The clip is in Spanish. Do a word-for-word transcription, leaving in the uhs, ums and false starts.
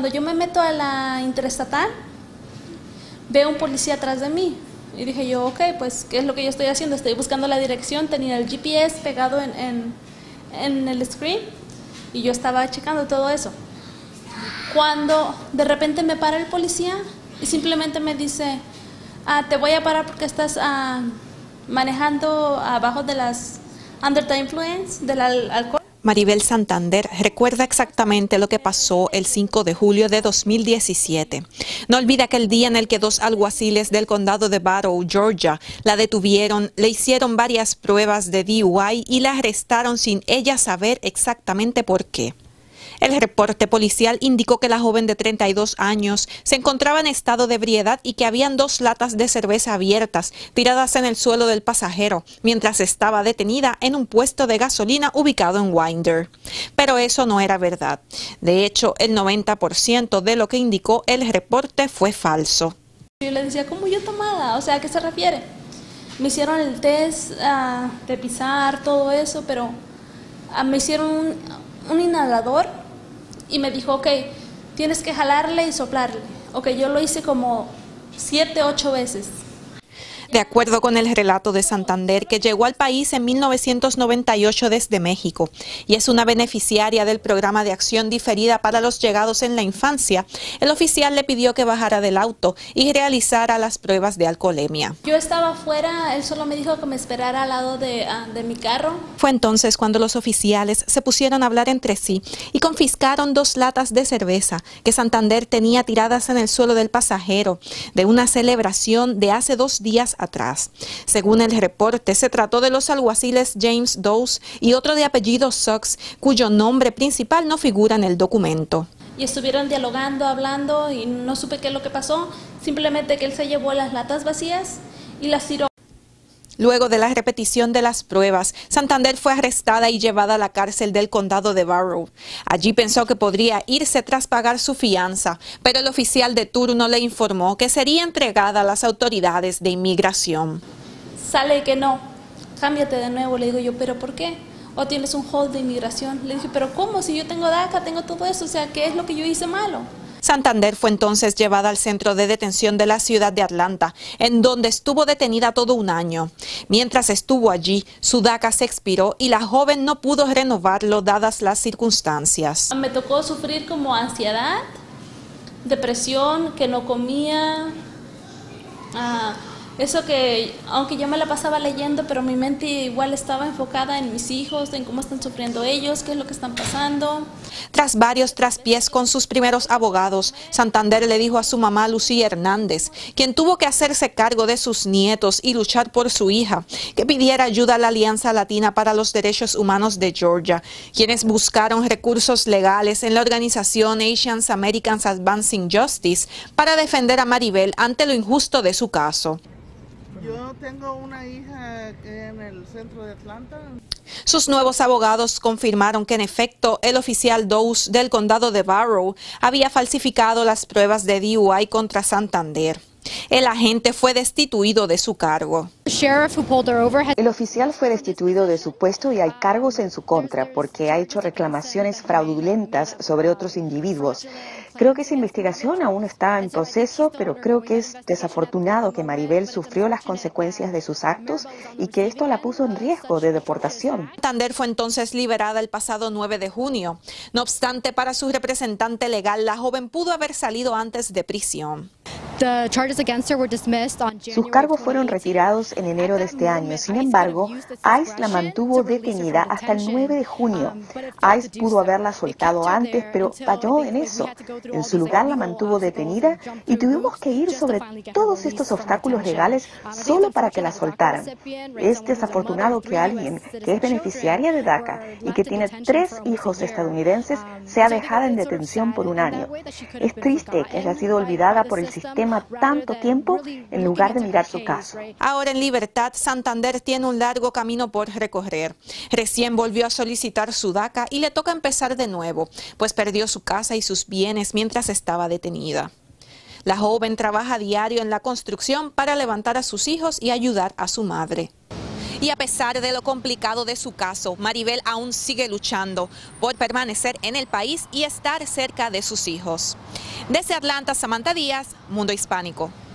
Cuando yo me meto a la interestatal, veo un policía atrás de mí y dije yo, ok, pues, ¿qué es lo que yo estoy haciendo? Estoy buscando la dirección, tenía el G P S pegado en, en, en el screen y yo estaba checando todo eso. Cuando de repente me para el policía y simplemente me dice, ah, te voy a parar porque estás ah, manejando abajo de las, under the influence del al alcohol. Maribel Santander recuerda exactamente lo que pasó el cinco de julio de dos mil diecisiete. No olvida aquel día en el que dos alguaciles del condado de Barrow, Georgia, la detuvieron, le hicieron varias pruebas de D U I y la arrestaron sin ella saber exactamente por qué. El reporte policial indicó que la joven de treinta y dos años se encontraba en estado de ebriedad y que habían dos latas de cerveza abiertas tiradas en el suelo del pasajero mientras estaba detenida en un puesto de gasolina ubicado en Winder. Pero eso no era verdad. De hecho, el noventa por ciento de lo que indicó el reporte fue falso. Yo le decía, ¿cómo yo tomada? O sea, ¿a qué se refiere? Me hicieron el test uh, de pisar, todo eso, pero uh, me hicieron un, un inhalador. Y me dijo, ok, tienes que jalarle y soplarle. Ok, yo lo hice como siete, ocho veces. De acuerdo con el relato de Santander, que llegó al país en mil novecientos noventa y ocho desde México y es una beneficiaria del programa de acción diferida para los llegados en la infancia, el oficial le pidió que bajara del auto y realizara las pruebas de alcoholemia. Yo estaba afuera, él solo me dijo que me esperara al lado de, uh, de mi carro. Fue entonces cuando los oficiales se pusieron a hablar entre sí y confiscaron dos latas de cerveza que Santander tenía tiradas en el suelo del pasajero de una celebración de hace dos días atrás. Según el reporte, se trató de los alguaciles James Dowes y otro de apellido Sox, cuyo nombre principal no figura en el documento. Y estuvieron dialogando, hablando y no supe qué es lo que pasó, simplemente que él se llevó las latas vacías y las tiró. Luego de la repetición de las pruebas, Santander fue arrestada y llevada a la cárcel del condado de Barrow. Allí pensó que podría irse tras pagar su fianza, pero el oficial de turno le informó que sería entregada a las autoridades de inmigración. Sale que no, cámbiate de nuevo, le digo yo, ¿pero por qué? O tienes un hold de inmigración. Le dije, ¿pero cómo? Si yo tengo DACA, tengo todo eso, o sea, ¿qué es lo que yo hice malo? Santander fue entonces llevada al centro de detención de la ciudad de Atlanta, en donde estuvo detenida todo un año. Mientras estuvo allí, su DACA se expiró y la joven no pudo renovarlo dadas las circunstancias. Me tocó sufrir como ansiedad, depresión, que no comía, ah, eso que, aunque yo me la pasaba leyendo, pero mi mente igual estaba enfocada en mis hijos, en cómo están sufriendo ellos, qué es lo que están pasando. Tras varios traspiés con sus primeros abogados, Santander le dijo a su mamá Lucía Hernández, quien tuvo que hacerse cargo de sus nietos y luchar por su hija, que pidiera ayuda a la Alianza Latina para los Derechos Humanos de Georgia, quienes buscaron recursos legales en la organización Asian Americans Advancing Justice para defender a Maribel ante lo injusto de su caso. Yo tengo una hija en el centro de Atlanta. Sus nuevos abogados confirmaron que en efecto el oficial Dowes del condado de Barrow había falsificado las pruebas de D U I contra Santander. El agente fue destituido de su cargo. El oficial fue destituido de su puesto y hay cargos en su contra porque ha hecho reclamaciones fraudulentas sobre otros individuos. Creo que esa investigación aún está en proceso, pero creo que es desafortunado que Maribel sufrió las consecuencias de sus actos y que esto la puso en riesgo de deportación. Santander fue entonces liberada el pasado nueve de junio. No obstante, para su representante legal, la joven pudo haber salido antes de prisión. Sus cargos fueron retirados en enero de este año. Sin embargo, ICE la mantuvo detenida hasta el nueve de junio. ICE pudo haberla soltado antes, pero falló en eso. En su lugar la mantuvo detenida y tuvimos que ir sobre todos estos obstáculos legales solo para que la soltaran. Es desafortunado que alguien que es beneficiaria de DACA y que tiene tres hijos estadounidenses sea dejada en detención por un año. Es triste que haya sido olvidada por el sistema tanto tiempo en lugar de mirar su caso. Ahora en libertad, Santander tiene un largo camino por recorrer. Recién volvió a solicitar su DACA y le toca empezar de nuevo, pues perdió su casa y sus bienes mientras estaba detenida. La joven trabaja a diario en la construcción para levantar a sus hijos y ayudar a su madre. Y a pesar de lo complicado de su caso, Maribel aún sigue luchando por permanecer en el país y estar cerca de sus hijos. Desde Atlanta, Samantha Díaz, Mundo Hispánico.